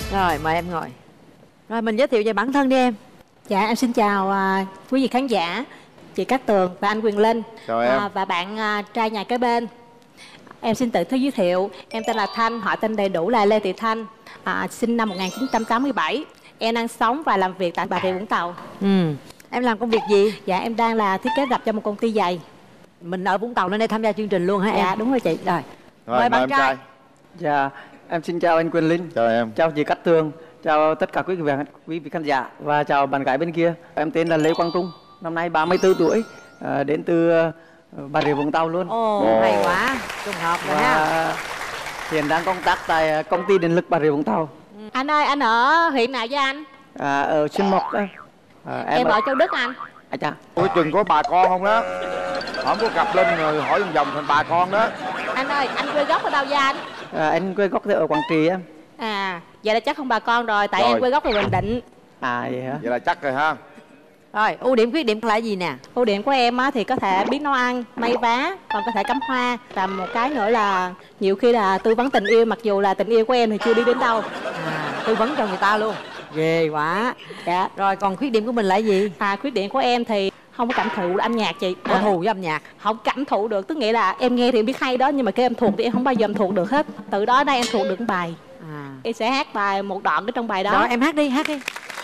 Rồi mời em ngồi. Rồi mình giới thiệu về bản thân đi em. Dạ em xin chào quý vị khán giả, chị Cát Tường và anh Quyền Linh. Chào em. Và bạn trai nhà kế bên. Em xin tự giới thiệu, em tên là Thanh, họ tên đầy đủ là Lê Thị Thanh, sinh năm 1987. Em đang sống và làm việc tại Bà Rịa Vũng Tàu. Em làm công việc gì? Dạ em đang là thiết kế rập cho một công ty giày. Mình ở Vũng Tàu nên đây tham gia chương trình luôn hả em? Dạ đúng rồi chị. Rồi Mời bạn em trai. Dạ, em xin chào anh Quyền Linh. Chào em. Chào chị Cát Tường. Chào tất cả quý vị khán giả. Và chào bạn gái bên kia. Em tên là Lê Quang Trung, năm nay 34 tuổi, đến từ Bà Rịa Vũng Tàu luôn. Ồ, hay quá, trùng hợp rồi ha. Và hiện đang công tác tại công ty điện lực Bà Rịa Vũng Tàu. Anh ơi, anh ở huyện nào với anh? Ở Xuyên Mộc đó. Em ở Châu Đức anh. Chà. Ủa chừng có bà con không đó? Không có cặp lên rồi hỏi vòng vòng thành bà con đó. Anh ơi, anh quê gốc ở đâu với anh? Anh quê gốc ở Quảng Trị em. Vậy là chắc không bà con rồi, tại Rồi. em quê gốc ở Bình Định. Vậy hả? Vậy là chắc rồi ha. Rồi, ưu điểm khuyết điểm là gì nè? Ưu điểm của em á, thì có thể biết nấu ăn, may vá, còn có thể cắm hoa. Và một cái nữa là nhiều khi là tư vấn tình yêu, mặc dù là tình yêu của em thì chưa đi đến đâu. Tư vấn cho người ta luôn. Ghê quá. Dạ. Rồi còn khuyết điểm của mình là gì? Khuyết điểm của em thì không có cảm thụ âm nhạc chị. Có thù với âm nhạc. Không cảm thụ được, tức nghĩa là em nghe thì em biết hay đó, nhưng mà khi em thuộc thì em không bao giờ em thuộc được hết. Từ đó đây em thuộc được bài. Em sẽ hát bài một đoạn ở trong bài đó. Rồi em hát đi, hát đi.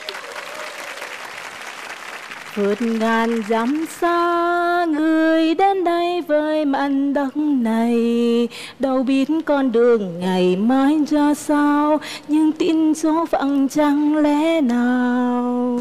Vượt ngàn dặm xa, người đến đây với mảnh đất này. Đâu biết con đường ngày mai ra sao, nhưng tin số phận chẳng lẽ nào.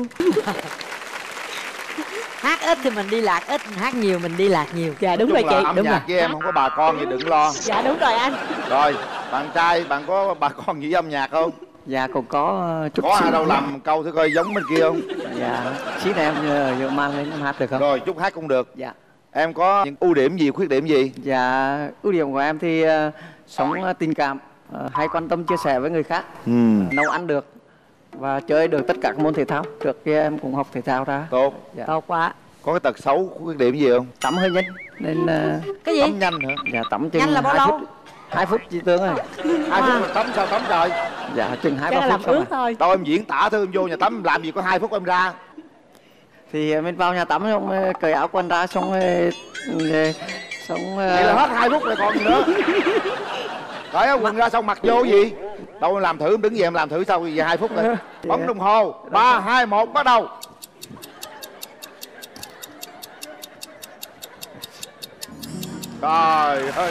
Hát ít thì mình đi lạc ít, hát nhiều mình đi lạc nhiều. Dạ đúng rồi chị. Âm Đúng nhạc rồi. với em không có bà con thì đừng lo. Dạ đúng rồi anh. Rồi, bạn trai bạn có bà con gì với âm nhạc không? Dạ cũng có chút Có xíu. ai đâu làm câu thử coi giống bên kia không? Dạ, xí này em giờ mang lên em hát được không? Rồi, chút hát cũng được. Dạ. Em có những ưu điểm gì, khuyết điểm gì? Dạ, ưu điểm của em thì sống tình cảm, hay quan tâm chia sẻ với người khác, nấu ăn được và chơi được tất cả các môn thể thao. Trước kia em cũng học thể thao ra. Tốt. Dạ. Tốt quá. Có cái tật xấu, khuyết điểm gì không? Tắm hơi nhanh nên Cái gì? Tắm nhanh hả? dạ tắm chừng Nhanh là bao 2 lâu? phút. 2 phút chị Tương ơi. 2 phút là tắm sao tắm trời? Dạ chừng 2-3 Chắc là phút làm xong ướt rồi. thôi. Đâu em diễn tả thôi, em vô nhà tắm làm gì có 2 phút em ra. Thì mình vào nhà tắm xong cởi áo quần ra xong Vậy là hết 2 phút rồi còn gì nữa. Cởi áo quần ra xong mặc vô gì? Đâu em làm thử, em đứng về em làm thử sau về 2 phút rồi. Bấm đồng hồ. 3, 2, 1 bắt đầu. Trời ơi.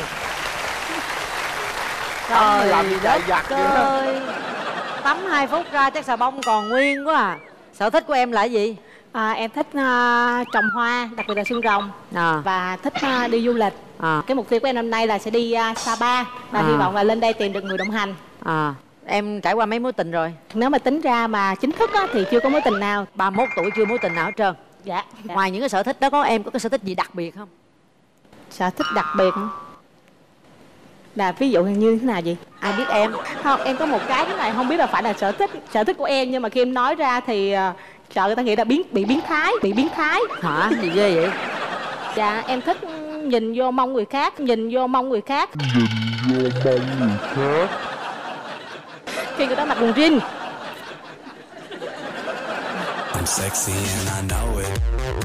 Trời làm gì dạy đất dặt vậy đó. ơi. Tắm 2 phút ra chắc xà bông còn nguyên quá à. Sở thích của em là gì? Em thích trồng hoa, đặc biệt là xương rồng. Và thích đi du lịch. Cái mục tiêu của em năm nay là sẽ đi Sapa. Và hy vọng là lên đây tìm được người đồng hành. Em trải qua mấy mối tình rồi? Nếu mà tính ra mà chính thức á, thì chưa có mối tình nào. 31 tuổi chưa mối tình nào hết trơn. Dạ. Ngoài những cái sở thích đó có em có cái sở thích gì đặc biệt không? Sở thích đặc biệt hả? Là ví dụ như thế nào vậy? Ai biết em? Không, em có một cái thế này không biết là phải là sở thích của em, nhưng mà khi em nói ra thì sợ người ta nghĩ là bị biến thái. Hả? Gì ghê vậy? Dạ em thích nhìn vô mông người khác. Khi người ta mặc quần jean. I'm sexy and I know it.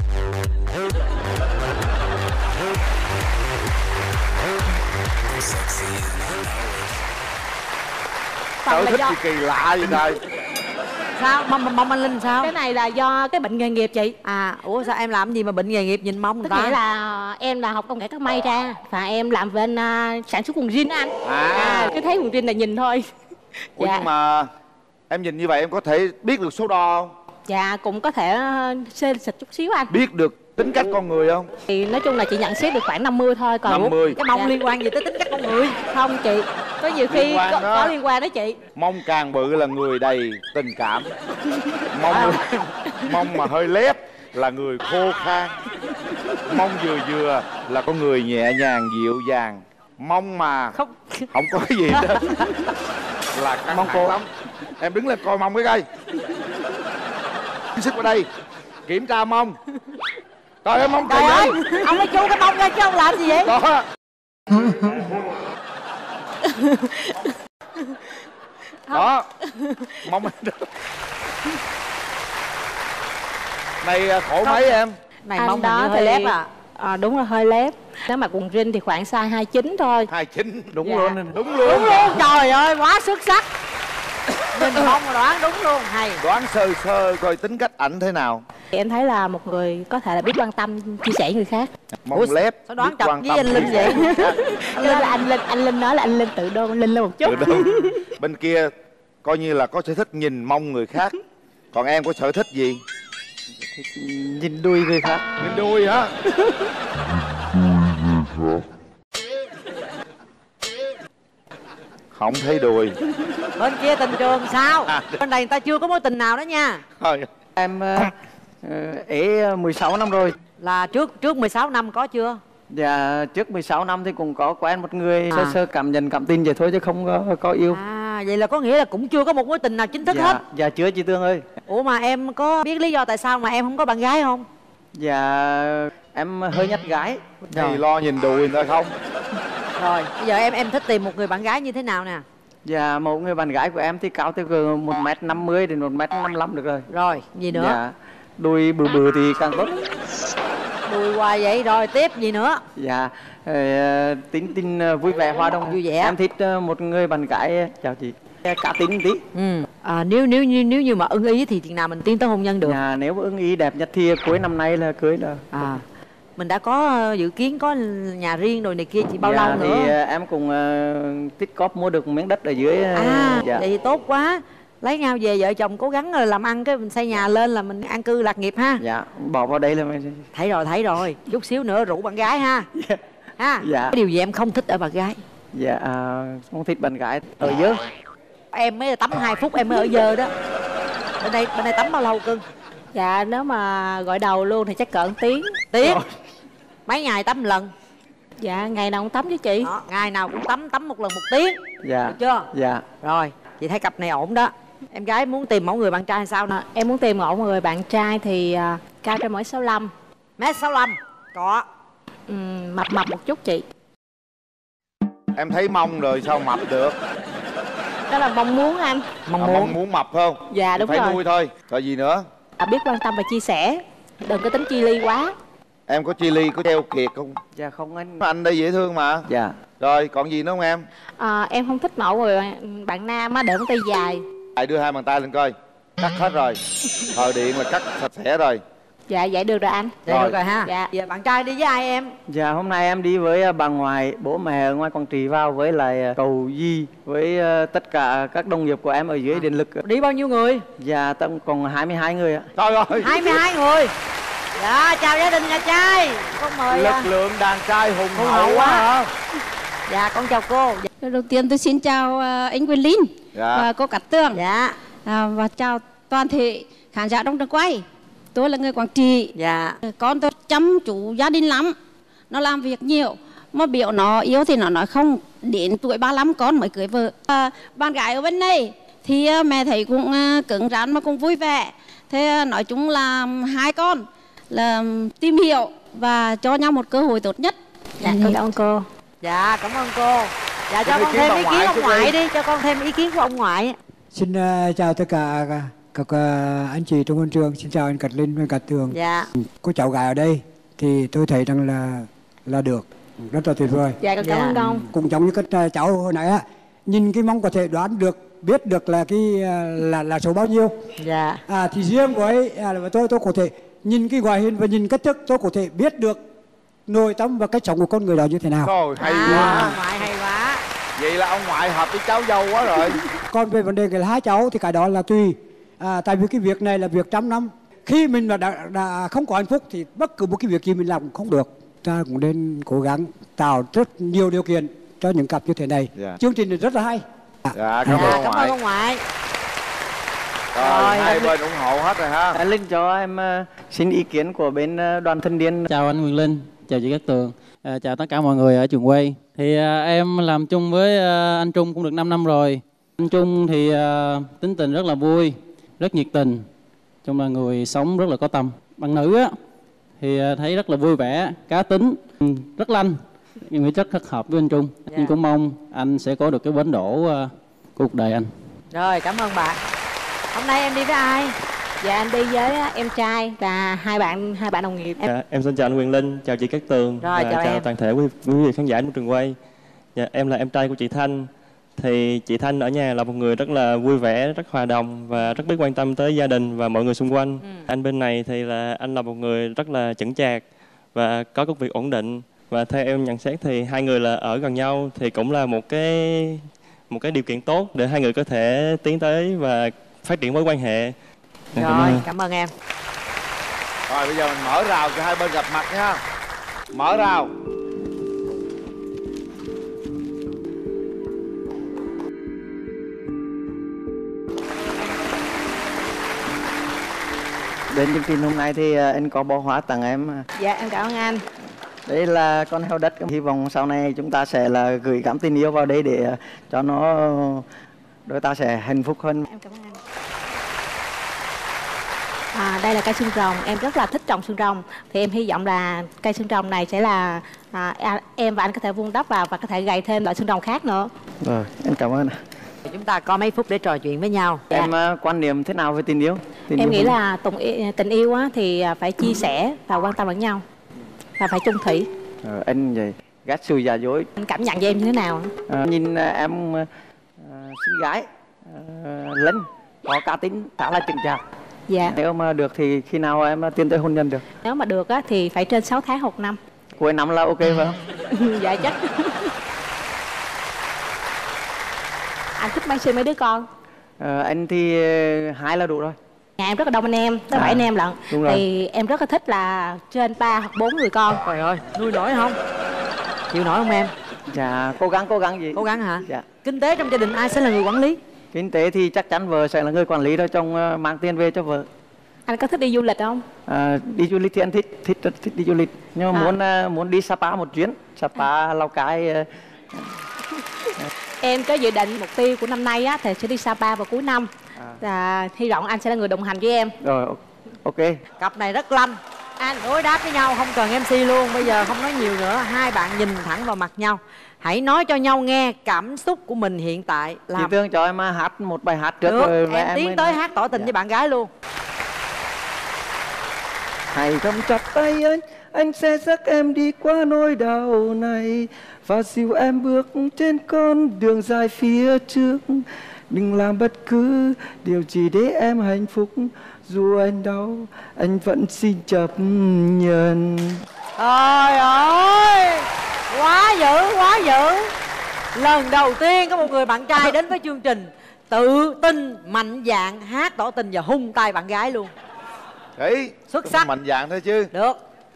I'm sexy and I know it. Sở là thích do gì kỳ lạ vậy trời. Sao? Mong anh Linh sao? cái này là do cái bệnh nghề nghiệp chị. Ủa sao em làm gì mà bệnh nghề nghiệp nhìn mông người Tức ta? nghĩa là em là học công nghệ các may ra. Và em làm bên sản xuất quần jean á anh. Cứ thấy quần jean là nhìn thôi. Ủa nhưng mà em nhìn như vậy em có thể biết được số đo không? Dạ cũng có thể xê xịt chút xíu anh. Biết được tính cách con người không? Thì nói chung là chị nhận xét được khoảng 50 thôi. Còn 50. Cái mông liên quan gì tới tính cách con người? Không chị, có nhiều khi Liên quan đó. có liên quan đó chị. Mông càng bự là người đầy tình cảm. Mông mà hơi lép là người khô khan. Mông vừa vừa là con người nhẹ nhàng dịu dàng. Mông mà không có cái gì đó là căng Mông thẳng cô lắm. Em đứng lên coi mông cái coi. Sức vào đây kiểm tra mông. Trời ơi mông Trời kỳ ơi, vậy. ông ấy chu cái mông ra chứ ông làm gì vậy? Đó. Đó. Mong này khổ mấy em? Này mong đó hơi lép à. Đúng là hơi lép. Nếu mà quần jean thì khoảng size 29 thôi. 29. Đúng Dạ. luôn. Đúng luôn. Đúng luôn. Trời ơi quá xuất sắc. Nhìn mong đoán đúng luôn. Hay. Đoán sơ sơ coi tính cách ảnh thế nào. Thì em thấy là một người có thể là biết quan tâm, chia sẻ người khác. Mong lép. Sao đoán biết chọc quan với tâm anh Linh vậy? Anh Linh nói là anh Linh tự đôn anh Linh lên một chút. Tự đôn. Bên kia coi như là có sở thích nhìn mông người khác. Còn em có sở thích gì? Nhìn đuôi người khác. Nhìn đuôi hả? Không thấy đùi. Bên kia tình trường sao? Bên này người ta chưa có mối tình nào đó nha. Thôi. Em ế 16 năm rồi. Là trước 16 năm có chưa? Dạ trước 16 năm thì cũng có quen một người sơ sơ cảm nhận cảm tin vậy thôi chứ không có yêu. À vậy là có nghĩa là cũng chưa có một mối tình nào chính thức hết. Dạ chưa chị Tương ơi. Ủa mà em có biết lý do tại sao mà em không có bạn gái không? Dạ em hơi nhát gái. Thì lo nhìn đùi người ta không? Rồi bây giờ em thích tìm một người bạn gái như thế nào nè? Dạ một người bạn gái của em thì cao từ 1m50 đến 1m55 được rồi. Rồi gì nữa? Dạ đuôi bự bự thì càng tốt. Đùi hoài vậy rồi tiếp gì nữa? Dạ tính vui vẻ hòa đồng. Vui vẻ. Em thích một người bạn gái chào chị cá tính tí. Nếu như mà ưng ý thì chừng nào mình tiến tới hôn nhân được? Dạ nếu mà ưng ý đẹp nhất thì cuối năm nay là cưới rồi. Mình đã có dự kiến có nhà riêng rồi này kia chỉ bao lâu nữa? Thì em cũng tích cóp mua được một miếng đất ở dưới. Vậy thì tốt quá. Lấy nhau về vợ chồng cố gắng làm ăn cái mình xây nhà lên là mình an cư lạc nghiệp ha. Dạ bỏ vào đây là mình... Thấy rồi chút xíu nữa rủ bạn gái ha. Ha. Dạ. Cái điều gì em không thích ở bạn gái? Dạ không thích bạn gái ở dơ. Em mới tắm 2 phút em mới ở dơ đó. Bên đây tắm bao lâu cưng? Dạ nếu mà gọi đầu luôn thì chắc cỡ tiếng. Mấy ngày tắm một lần? Dạ ngày nào cũng tắm với chị. Đó, ngày nào cũng tắm một lần 1 tiếng. Dạ. Được chưa? Dạ. Rồi chị thấy cặp này ổn đó. Em gái muốn tìm mẫu người bạn trai sao nè? Em muốn tìm mẫu người bạn trai thì cao trên 1m65. 1m65. Có. Mập một chút chị. Em thấy mông rồi sao mập được? Đó là mong muốn anh. Mong muốn mập không? Dạ đúng phải rồi. nuôi thôi. Rồi gì nữa? Biết quan tâm và chia sẻ. Đừng có tính chi ly quá. Em có chi ly, có treo kiệt không? Dạ không anh. Anh đây dễ thương mà. Dạ. Rồi còn gì nữa không em? Em không thích mẫu người bạn nam á, để ngón tay dài. Lại đưa 2 bàn tay lên coi. Cắt hết rồi. Thợ điện là cắt sạch sẽ rồi. Dạ vậy được rồi anh. Vậy được rồi ha. Dạ. Giờ bạn trai đi với ai em? Dạ hôm nay em đi với bà ngoại, bố mẹ ở ngoài Quảng Trị vào với lại cậu Di với tất cả các đồng nghiệp của em ở dưới điện lực. Đi bao nhiêu người? Dạ tổng cộng 22 người ạ. Trời ơi. 22 người. Dạ chào gia đình nhà trai. Con mời Lực lượng đàn trai hùng hậu quá hả? Dạ con chào cô. Đầu tiên tôi xin chào anh Quyền Linh và cô Cát Tường. Dạ. Và chào toàn thể khán giả trong trường quay. Tôi là người Quảng Trị. Dạ. Con tôi chăm chú gia đình lắm. Nó làm việc nhiều. Mà biểu nó yêu thì nó nói không. Đến tuổi 35 con mới cưới vợ. Bạn gái ở bên này thì mẹ thấy cũng cứng rắn mà cũng vui vẻ. Thế nói chung là hai con là tìm hiểu và cho nhau một cơ hội tốt nhất. Dạ cảm ơn cô. Dạ cảm ơn cô. Dạ cho con thêm ý kiến ông ngoại đi. Cho con thêm ý kiến của ông ngoại. Xin chào tất cả các anh chị trong hội trường. Xin chào anh Cát Linh và Cát Tường. Dạ. Cô cháu gái ở đây thì tôi thấy rằng là được rất là tuyệt vời. Dạ con cảm ơn ông. Cũng giống như các cháu hồi nãy á, nhìn cái mong có thể đoán được, biết được là cái là số bao nhiêu. Dạ. Thì riêng của ấy tôi có thể nhìn cái ngoại hình và nhìn cách thức, tôi có thể biết được nội tâm và cách sống của con người đó như thế nào. Rồi hay quá. Ông ngoại hay quá. Vậy là ông ngoại hợp với cháu dâu quá rồi. Còn về vấn đề cái 2 cháu thì cái đó là tùy. Tại vì cái việc này là việc trăm năm. Khi mình mà đã không có hạnh phúc thì bất cứ một cái việc gì mình làm cũng không được. Ta cũng nên cố gắng tạo rất nhiều điều kiện cho những cặp như thế này. Chương trình này rất là hay. Dạ cảm ơn ông ngoại. Rồi hai bên ủng hộ hết rồi ha. Anh Linh cho em xin ý kiến của bên đoàn thanh niên. Chào anh Quyền Linh, chào chị Cát Tường, chào tất cả mọi người ở trường quay. Thì em làm chung với anh Trung cũng được 5 năm rồi. Anh Trung thì tính tình rất là vui, rất nhiệt tình, chung là người sống rất là có tâm. Bạn nữ á thì thấy rất là vui vẻ, cá tính, rất lanh, nhưng nghĩ rất hợp với anh Trung. Nhưng cũng mong anh sẽ có được cái bến đỗ của cuộc đời anh. Rồi, cảm ơn bạn. Hôm nay em đi với ai? Dạ em đi với em trai và hai bạn đồng nghiệp. Em xin chào anh Quyền Linh, chào chị Cát Tường. Rồi, và chào em. toàn thể quý vị khán giả của trường quay. Dạ, em là em trai của chị Thanh. Thì chị Thanh ở nhà là một người rất là vui vẻ, rất hòa đồng và rất biết quan tâm tới gia đình và mọi người xung quanh. Anh bên này thì là anh là một người rất là chững chạc và có công việc ổn định. Và theo em nhận xét thì hai người là ở gần nhau thì cũng là một cái điều kiện tốt để hai người có thể tiến tới và phát triển mối quan hệ. Rồi, cảm ơn em. Rồi bây giờ mình mở rào cho hai bên gặp mặt nha. Mở rào. Đến chương trình hôm nay thì anh có bó hoa tặng em. Dạ em cảm ơn anh. Đây là con heo đất. Hy vọng sau này chúng ta sẽ là gửi gắm tình yêu vào đây để cho đôi ta sẽ hạnh phúc hơn. Em cảm ơn anh. Đây là cây xương rồng, em rất là thích trồng xương rồng. Thì em hy vọng là cây xương rồng này sẽ là em và anh có thể vun đắp vào và có thể gầy thêm loại xương rồng khác nữa. Rồi, em cảm ơn. Chúng ta có mấy phút để trò chuyện với nhau. Em quan niệm thế nào về tình yêu? Em nghĩ là tình yêu thì phải chia sẻ và quan tâm lẫn nhau và phải chung thủy. Anh vậy ghét sự giả dối. Anh cảm nhận về em như thế nào? Nhìn em xinh gái, Linh có cá tính khá là chững chạc. Dạ. Nếu mà được thì khi nào em tiến tới hôn nhân được? Nếu mà được thì phải trên 6 tháng 1 năm. Cuối năm là ok phải không? Dạ chắc. Anh thích mấy mấy đứa con? Anh thì 2 là đủ rồi. Nhà em rất là đông anh em, tới 7 anh em lận. Đúng rồi. Thì em rất là thích là trên 3 hoặc 4 người con. Trời ơi, nuôi nổi không? Chịu nổi không em? Dạ, cố gắng gì? Cố gắng hả? Dạ. Kinh tế trong gia đình ai sẽ là người quản lý? Kinh tế thì chắc chắn vợ sẽ là người quản lý thôi, chồng mang tiền về cho vợ. Anh có thích đi du lịch không? Đi du lịch thì anh thích đi du lịch. Nhưng mà muốn đi Sapa một chuyến. Sapa, Lào Cai. Em có dự định mục tiêu của năm nay thì sẽ đi Sapa vào cuối năm. Hy vọng anh sẽ là người đồng hành với em. Rồi, ok. Cặp này rất lanh. Anh đối đáp với nhau, không cần MC luôn. Bây giờ không nói nhiều nữa, hai bạn nhìn thẳng vào mặt nhau. Hãy nói cho nhau nghe cảm xúc của mình hiện tại. Chị Tương cho em hát một bài hát trước. Được, rồi em tiến tới hát tỏ tình với bạn gái luôn. Hãy cầm chặt tay anh sẽ dắt em đi qua nỗi đau này và dìu em bước trên con đường dài phía trước. Đừng làm bất cứ điều gì để em hạnh phúc. Dù anh đau, anh vẫn xin chấp nhận. Trời ơi, quá dữ, quá dữ. Lần đầu tiên có một người bạn trai đến với chương trình tự tin, mạnh dạn hát tỏ tình và hung tay bạn gái luôn. Đấy, xuất sắc. mạnh dạn thôi chứ. Được.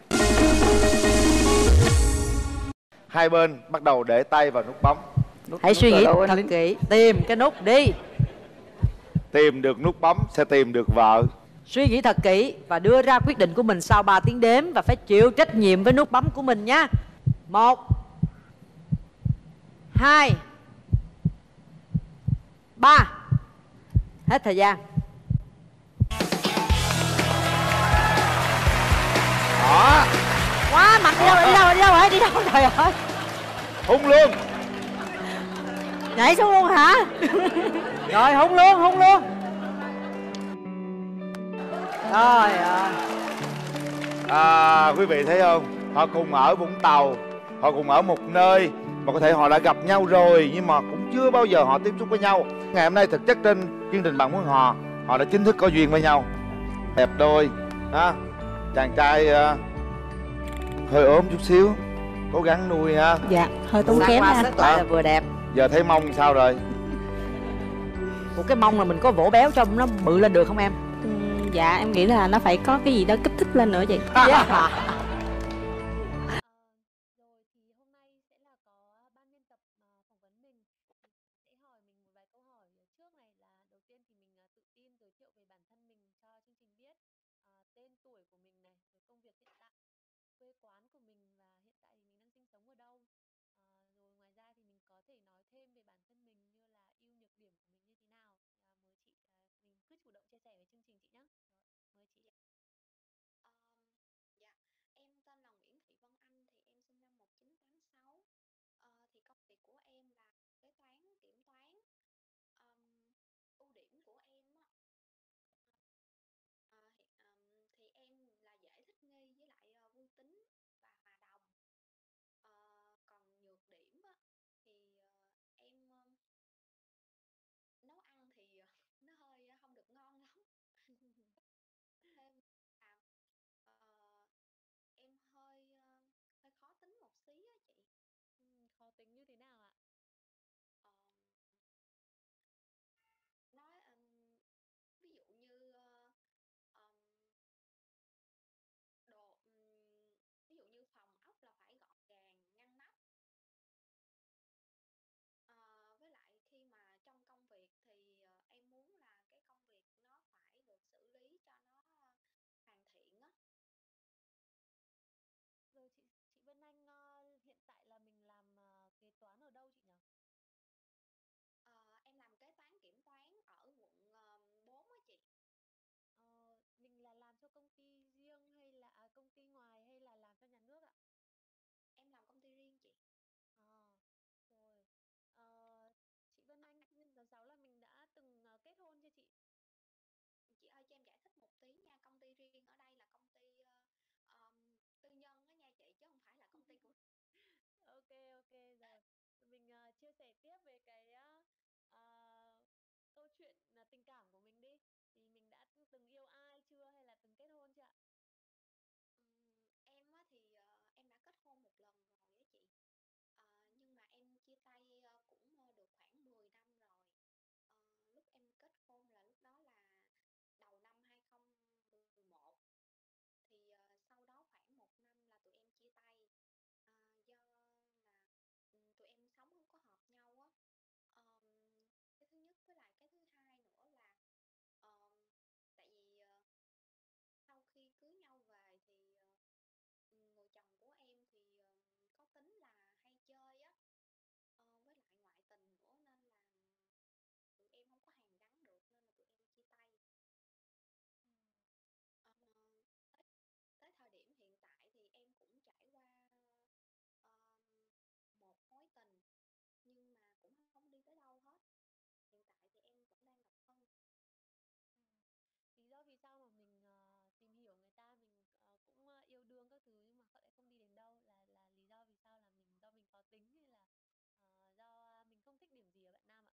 Hai bên bắt đầu để tay vào nút bấm. Hãy suy nghĩ thật kỹ, tìm cái nút đi. Tìm được nút bấm sẽ tìm được vợ. Suy nghĩ thật kỹ và đưa ra quyết định của mình sau 3 tiếng đếm và phải chịu trách nhiệm với nút bấm của mình nhé. 1 2 3. Hết thời gian. Đó. Quá mạnh, đi đâu hả? Đi đâu trời ơi. Hung luôn. Nhảy xuống luôn hả? Rồi hung luôn. Trời ơi. Quý vị thấy không? Họ cùng ở Vũng Tàu, họ cùng ở một nơi mà có thể họ đã gặp nhau rồi nhưng mà cũng chưa bao giờ họ tiếp xúc với nhau. Ngày hôm nay thực chất trên chương trình Bạn Muốn họ đã chính thức có duyên với nhau. Đẹp đôi ha. Chàng trai hơi ốm chút xíu, cố gắng nuôi ha. Dạ, hơi tốn kém ha. Lại là vừa đẹp. Giờ thấy mông sao rồi? Một cái mông là mình có vỗ béo cho nó bự lên được không em? Dạ em nghĩ là nó phải có cái gì đó kích thích lên nữa vậy. Yeah. tính và hòa đồng. Còn nhược điểm á, thì em nấu ăn thì nó hơi không được ngon lắm. Thêm là em hơi khó tính một xí á chị. Khó tính như thế nào ạ? Ờ, nói ví dụ như đồ ví dụ như phòng ốc là phải gọn gàng ngăn nắp. Với lại khi mà trong công việc thì em muốn là cái công việc nó phải được xử lý cho nó hoàn thiện á. Rồi chị Vân Anh, hiện tại là mình làm kế toán ở đâu chị nhỉ? Em làm kế toán kiểm toán ở quận 4 á chị. Mình là làm cho công ty riêng hay là công ty ngoài hay là làm cho nhà nước ạ? Em làm công ty riêng chị. Rồi. Chị Vân Anh, nhưng tháng 6 là mình đã từng kết hôn chưa chị? Chị ơi cho em giải thích một tí nha. Công ty riêng ở đây là công ty tư nhân á nha chị, chứ không phải là công ty của Ok, ok rồi. Mình chia sẻ tiếp về cái câu chuyện tình cảm của mình đi. Thì mình đã từng yêu ai chưa hay là từng kết hôn chưa ạ? Em á thì em đã kết hôn một lần rồi á chị. Nhưng mà em chia tay cũng được khoảng 10 năm rồi. Lúc em kết hôn là lúc đó là đầu năm 2011. Thì sau đó khoảng một năm là tụi em chia tay. Do là tụi em sống không có hợp nhau á. Cái thứ nhất, với lại cái thứ hai nữa là tại vì sau khi cưới nhau về thì người chồng của em thì có tính là hay chơi á, với lại ngoại tình nữa, nên là tụi em không có hàn gắn được nên là tụi em chia tay. Ờ, tới thời điểm hiện tại thì em cũng trải qua một mối tình nhưng mà cũng không đi tới đâu hết. Hiện tại thì em vẫn đang độc thân. Lý do vì sao mà mình tìm hiểu người ta, mình cũng yêu đương các thứ nhưng mà họ lại không đi đến đâu, là lý do vì sao, là do mình khó tính hay là do mình không thích điểm gì ở bạn nam ạ?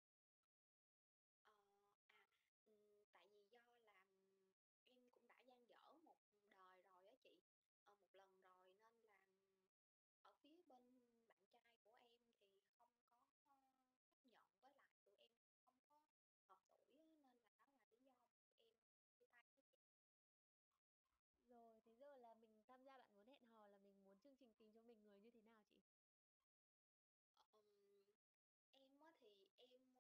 Tại vì do là em cũng đã dang dở một đời rồi á chị, một lần rồi, nên là ở phía bên bạn trai của em thì không có chấp nhận, với lại tụi em không có hợp tuổi á, nên là đó là lý do tụi em chia tay với chị. Rồi, thế giờ là mình tham gia bạn muốn hẹn hò là mình muốn chương trình tìm cho mình người như thế nào chị? Em á thì em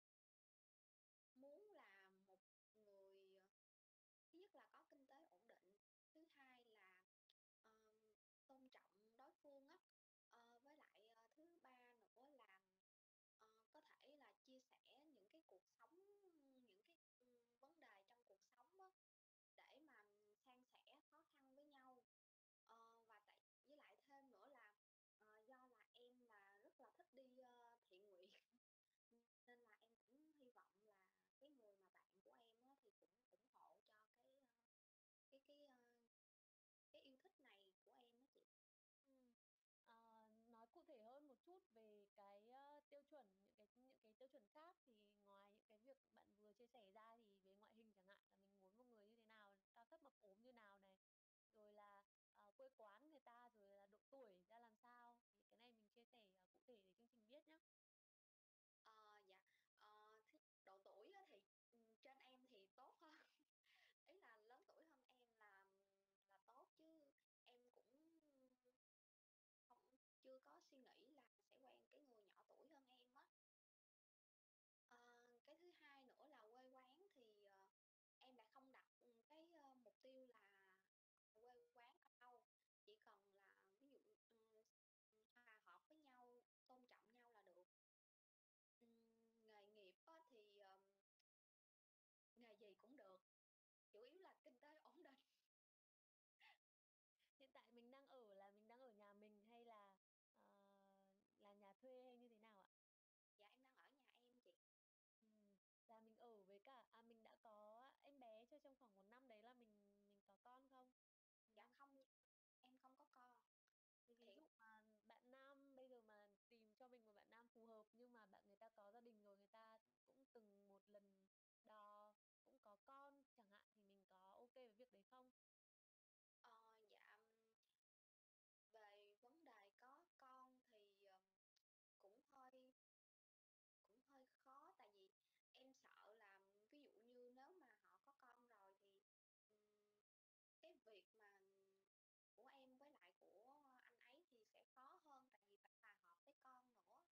muốn là một người thứ nhất là có kinh tế ổn định, thứ hai là tôn trọng đối phương á, với lại thứ ba nữa là có thể là chia sẻ những cái cuộc sống, những cái vấn đề trong cuộc sống á, để mà san sẻ khó khăn với nhau. Và với lại thêm nữa là do là em là rất là thích đi thiện nguyện nên là em cũng hy vọng là cái người mà bạn của em á, thì cũng ủng hộ cho cái cái ờ, cái yêu thích này của em á chị. Nói cụ thể hơn một chút về cái tiêu chuẩn, những cái tiêu chuẩn khác, thì ngoài những cái việc bạn vừa chia sẻ ra thì về ngoại hình chẳng hạn, là mình muốn một người như thế nào, cao thấp mập ốm như nào này, rồi là quê quán người ta, rồi là độ tuổi ra làm sao, thì cái này mình chia sẻ cụ thể để chương trình biết nhé. Dạ, độ tuổi á thì trên em thì tốt hơn ý là lớn tuổi hơn em là tốt, chứ em cũng không chưa có suy nghĩ là sẽ quen cái người nhỏ tuổi hơn em á. Cái thứ hai nữa là quê quán thì em đã không đặt cái mục tiêu là quê quán ở đâu, chỉ cần là ví dụ hòa hợp với nhau, tôn trọng nhau là được. Nghề nghiệp á, thì nghề gì cũng được, chủ yếu là kinh tế ổn định. Hiện tại mình đang ở là mình đang ở nhà mình hay ờ, là nhà thuê hay như thế nào ạ? Dạ em đang ở nhà em chị. Là mình ở với cả mình đã có em bé cho trong khoảng một năm đấy, là mình có con không? Dạ không, em không có phù hợp, nhưng mà người ta có gia đình rồi, người ta cũng từng một lần đò, cũng có con chẳng hạn, thì mình có ok với việc đấy không? Dạ, về vấn đề có con thì cũng hơi cũng hơi khó, tại vì em sợ là ví dụ như nếu mà họ có con rồi thì ừm, cái việc mà của em với lại của anh ấy thì sẽ khó hơn, tại vì phải hòa hợp với con nữa.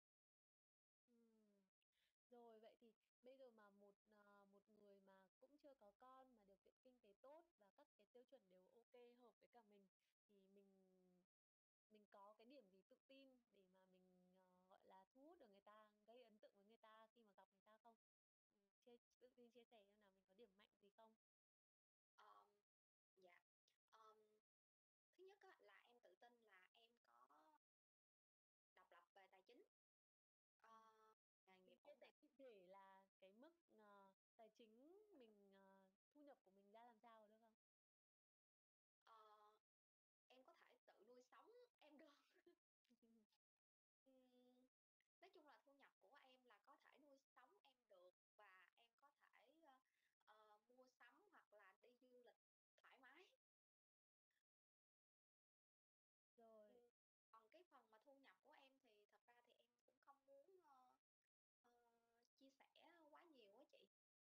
Rồi vậy thì bây giờ mà một người mà cũng chưa có con mà điều kiện kinh tế tốt và các cái tiêu chuẩn đều ok, hợp với cả mình, thì mình có cái điểm gì tự tin để mà mình gọi là thu hút được người ta, gây ấn tượng với người ta khi mà gặp người ta không? Tự tin chia sẻ xem nào, mình có điểm mạnh gì không? Ờm, dạ. Ờm, Thứ nhất á, là em tự tin là em có độc lập về tài chính, nghề Mình nghiệp chia ổn sẻ định. cụ thể là cái mức tài chính mình thu nhập của mình ra làm sao được không? Ờ, em có thể tự nuôi sống em được. Ừm, nói chung là thu nhập của em là có thể nuôi sống em được, và em có thể mua sắm hoặc là đi du lịch thoải mái. Rồi. Còn cái phần mà thu nhập của em thì thật ra thì em cũng không muốn chia sẻ quá nhiều á chị.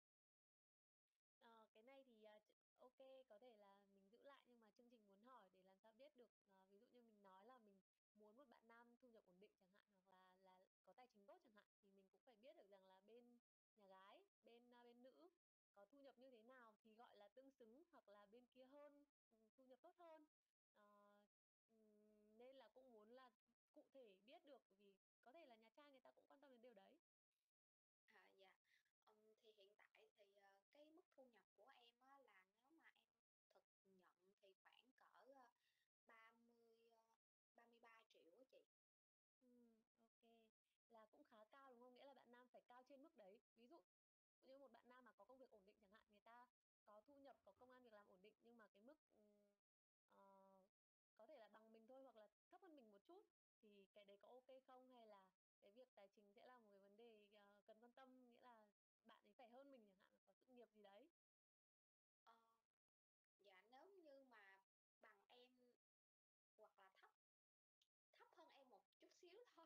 Cái này thì ok, có thể là mình giữ lại, nhưng mà chương trình muốn hỏi để làm sao biết được, ví dụ như mình nói là mình muốn một bạn nam thu nhập ổn định chẳng hạn, hoặc là có tài chính tốt chẳng hạn, thì mình cũng phải biết được rằng là bên nhà gái, bên nữ có thu nhập như thế nào thì gọi là tương xứng, hoặc là bên kia hơn, thu nhập tốt hơn. Ờ, Nên là cũng muốn là cụ thể biết được, vì có thể là nhà trai người ta cũng quan tâm đến điều đấy. Dạ. Thì hiện tại thì cái mức thu nhập của em á, là nếu mà em thực nhận thì khoảng cỡ 30 33 triệu á chị. Ok, là cũng khá cao đúng không? Nghĩa là bạn nam phải cao trên mức đấy. Ví dụ như một bạn nam mà có công việc ổn định chẳng hạn, người ta có thu nhập, có công ăn việc làm ổn định, nhưng mà cái mức ờ, có thể là bằng mình thôi, hoặc là thấp hơn mình một chút, thì cái đấy có ok không? Hay là cái việc tài chính sẽ là một cái vấn đề cần quan tâm, nghĩa là bạn ấy phải hơn mình chẳng hạn, có sự nghiệp gì đấy. Ờ, dạ, nếu như mà bằng em hoặc là thấp thấp hơn em một chút xíu thôi.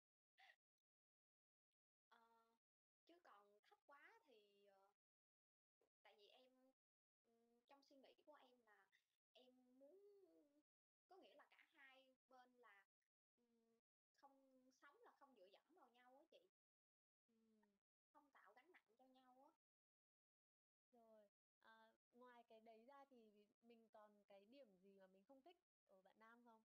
Ờ, Chứ còn thấp quá thì tại vì em trong suy nghĩ của em là em muốn, có nghĩa là cả hai bên là không sống là không dựa dẫm vào nhau á chị, không tạo gánh nặng cho nhau á. Rồi, ngoài cái đấy ra thì mình còn cái điểm gì mà mình không thích ở bạn nam không?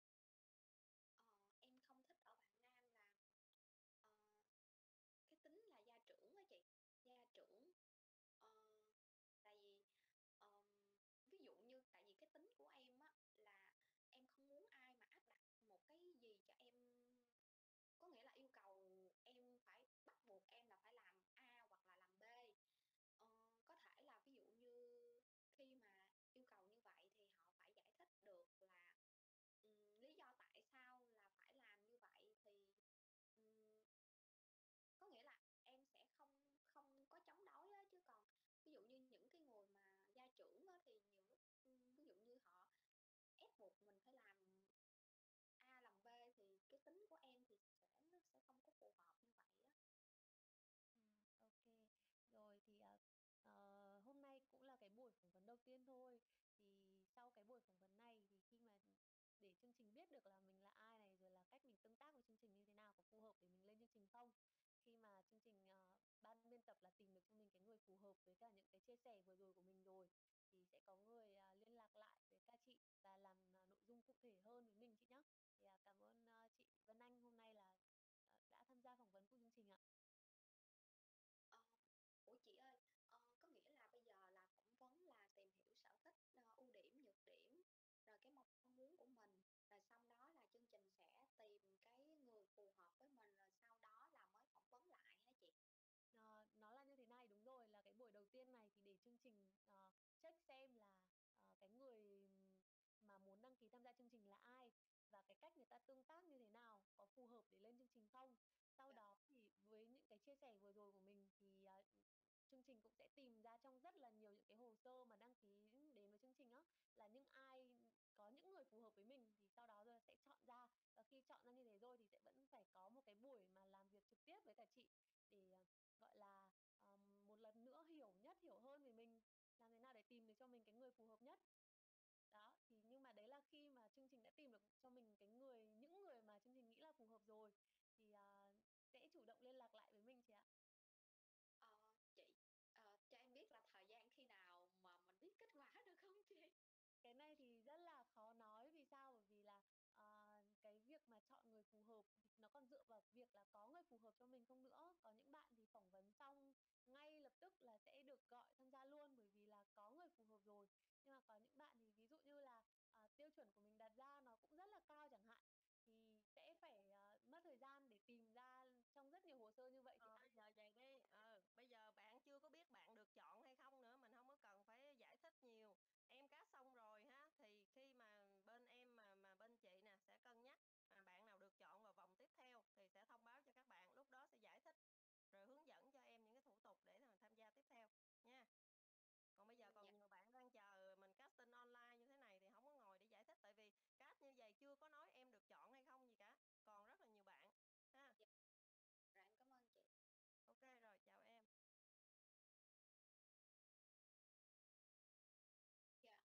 Em không thích ở bạn nam là ờ, cái tính là gia trưởng á chị, gia trưởng. Ờ, Tại vì ví dụ như tại vì cái tính của em á là em không muốn ai mà áp đặt một cái gì cho em, có nghĩa là yêu cầu em phải bắt buộc em là phải làm A hoặc là làm B. Ờ, có thể là ví dụ như khi mà yêu cầu như vậy thì họ phải giải thích được là lý do tại sao là phải làm như vậy, thì ừm, có nghĩa là em sẽ không không có chống đối á. Chứ còn ví dụ như những cái người mà gia trưởng á, thì nhiều lúc ví dụ như họ ép buộc mình phải làm A làm B, thì cái tính của em thì nó sẽ không có phù hợp như vậy á. Ok, rồi thì hôm nay cũng là cái buổi phỏng vấn đầu tiên thôi. Thì sau cái buổi phỏng vấn này thì khi mà để chương trình biết được là mình là ai này, rồi là cách mình tương tác với chương trình như thế nào, có phù hợp để mình lên chương trình không. Khi mà chương trình ban biên tập là tìm được cho mình cái người phù hợp với cả những cái chia sẻ vừa rồi của mình rồi, thì sẽ có người liên lạc lại với các chị và làm nội dung cụ thể hơn với mình chị nhé. Thì cảm ơn chị Vân Anh hôm nay là đã tham gia phỏng vấn của chương trình ạ. Ờ, Ủa chị ơi, có nghĩa là bây giờ là phỏng vấn là tìm hiểu sở thích, ưu điểm, nhược điểm, rồi cái mong muốn của mình, rồi xong đó là chương trình sẽ tìm cái người phù hợp với mình, rồi sau đó là mới phỏng vấn lại hả chị? Nó là như thế này, đúng rồi, là cái buổi đầu tiên này thì để chương trình check xem là cái người mà muốn đăng ký tham gia chương trình là ai, và cái cách người ta tương tác như thế nào, có phù hợp để lên chương trình không. Sau Dạ. đó thì với những cái chia sẻ vừa rồi của mình thì chương trình cũng sẽ tìm ra trong rất là nhiều những cái hồ sơ mà đăng ký đến với chương trình á, là có những người phù hợp với mình, thì sau đó rồi sẽ chọn ra. Và khi chọn ra như thế rồi thì sẽ vẫn phải có một cái buổi mà làm việc trực tiếp với cả chị để gọi là một lần nữa hiểu hơn về mình, làm thế nào để tìm được cho mình cái người phù hợp nhất. Đó thì nhưng mà đấy là khi mà chương trình đã tìm được cho mình những người mà chương trình nghĩ là phù hợp rồi thì sẽ chủ động liên lạc lại với mình chị ạ. Chị cho em biết là thời gian khi nào mà mình biết kết quả được không chị? Cái này thì rất là khó nói, vì sao? Bởi vì là cái việc mà chọn người phù hợp thì nó còn dựa vào việc là có người phù hợp cho mình không nữa. Có những bạn thì phỏng vấn xong ngay lập tức là sẽ được gọi tham gia luôn, bởi vì là có người phù hợp rồi. Nhưng mà có những bạn thì ví dụ như là tiêu chuẩn của mình đặt ra nó cũng rất là cao chẳng hạn, thì sẽ phải mất thời gian để tìm ra trong rất nhiều hồ sơ như vậy thì Bây giờ vậy đi, bây giờ bạn chưa có biết bạn được chọn hay không nữa, mình không có cần phải giải thích nhiều. Em cast xong rồi ha, thì khi mà bên em mà bên chị nè sẽ cân nhắc bạn nào được chọn vào vòng tiếp theo thì sẽ thông báo cho các bạn, lúc đó sẽ giải thích rồi hướng dẫn cho em những cái thủ tục để mà tham gia tiếp theo nha. Còn bây giờ còn Dạ. nhiều bạn đang chờ mình casting online như thế này thì không có ngồi để giải thích, tại vì cast như vậy chưa có nói em được chọn hay không gì cả, còn rất là nhiều bạn ha. Dạ. Rồi em cảm ơn chị. Ok rồi, chào em. Dạ.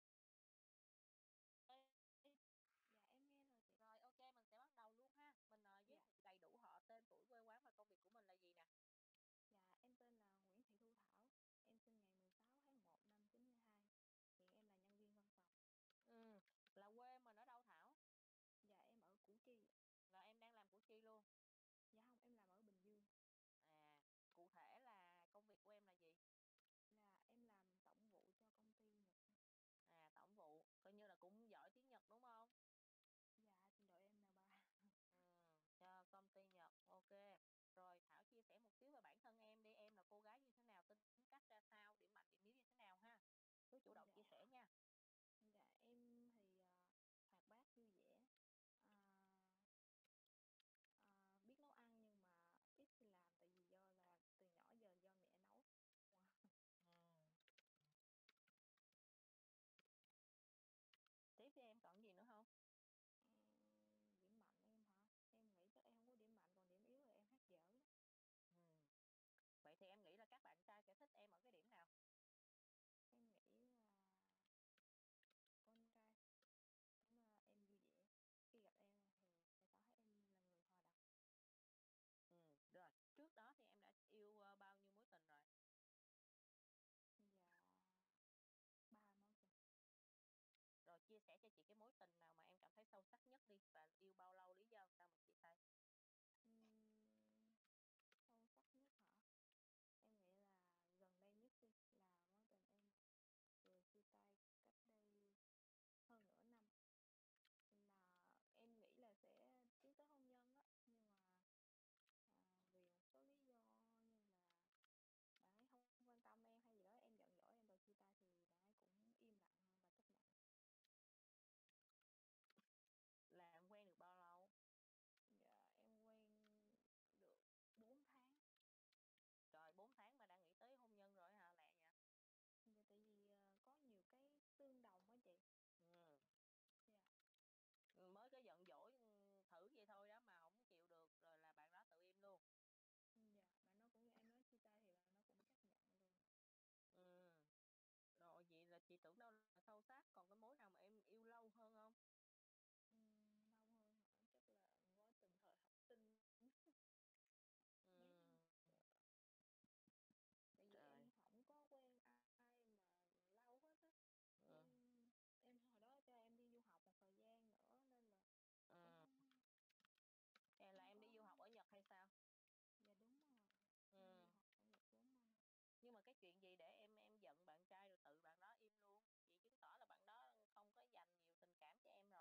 Dạ em nghe rồi chị. Rồi ok, mình sẽ bắt đầu luôn ha. Mình giới thiệu đầy đủ họ, tên, tuổi, quê quán và công việc của mình là gì nè. Dạ, em tên là Nguyễn Thị Thu Thảo. Em sinh ngày 16 tháng 1 năm 92. Hiện em là nhân viên văn phòng. Là quê mình ở đâu Thảo? Dạ, em ở Củ Chi. Là em đang làm Củ Chi luôn? Dạ không, em làm ở Bình Dương. Cụ thể là công việc của em là gì? Là em làm tổng vụ cho công ty Nhật. Tổng vụ, coi như là cũng giỏi tiếng Nhật đúng không? Dạ, trình độ em là 3. Cho công ty Nhật, ok. Rồi Thảo chia sẻ một xíu về bản thân em đi, em là cô gái như thế nào, tính cách ra sao, điểm mạnh, điểm yếu như thế nào ha. Cứ chủ động chia sẻ nha. Dạ, em thì hoạt bát vui vẻ. Biết nấu ăn nhưng mà ít khi làm, tại vì do là từ nhỏ giờ do mẹ nấu. Tiếp với em còn gì nữa không? Điểm mạnh em hả? Em nghĩ chắc em không có điểm mạnh, còn điểm yếu là em hát dở lắm. Vậy thì em nghĩ là các bạn trai sẽ thích em ở cái điểm nào? Em nghĩ là con trai cũng em vui vẻ. Khi gặp em thì người ta thấy em là người hòa đồng. Rồi, trước đó thì em đã yêu bao nhiêu mối tình rồi? Dạ, 3 mối tình. Rồi chia sẻ cho chị cái mối tình nào mà em cảm thấy sâu sắc nhất đi, và yêu bao lâu, lý do sao mà chị thấy? Sâu sắc nhất hả? Em nghĩ là gần đây nhất đi, là mối tình em vừa chia tay cách đây hơn nửa năm. Là em nghĩ là sẽ tiến tới hôn nhân á, nhưng mà vì một số lý do như là bạn ấy không quan tâm em hay gì đó, em giận dỗi em đòi chia tay, thì bạn ấy cũng im lặng và chấp nhận. Là em quen được bao lâu? Dạ, em quen được 4 tháng. Trời, 4 tháng mà đang nghĩ tới hôn nhân rồi hả, lẹ vậy? Dạ, tại vì có nhiều cái tương đồng á chị. Dạ. Mới có giận dỗi thử vậy thôi đó mà không chịu được rồi là bạn đó tự im luôn. Dạ, bạn nó cũng như em nói chia tay thì bạn nó cũng chấp nhận luôn. Rồi vậy là chị tưởng đâu là sâu sắc, còn cái mối nào mà em yêu lâu hơn không? Lâu hơn hả? Chắc là mối tình thời học sinh. Mấy năm. Tại vì em không có quen ai mà lâu hết á. Em hồi đó cho em đi du học một thời gian nữa nên là em không là em đi du học ở Nhật hay sao? Dạ đúng rồi. Em đi du học ở Nhật 4 năm. Nhưng mà cái chuyện gì để em giận bạn trai rồi tự bạn đó im luôn? Chị chứng tỏ là bạn đó không có dành nhiều tình cảm cho em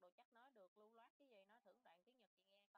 đồ chắc nói được, lưu loát cái gì nói thử đoạn tiếng Nhật chị nghe.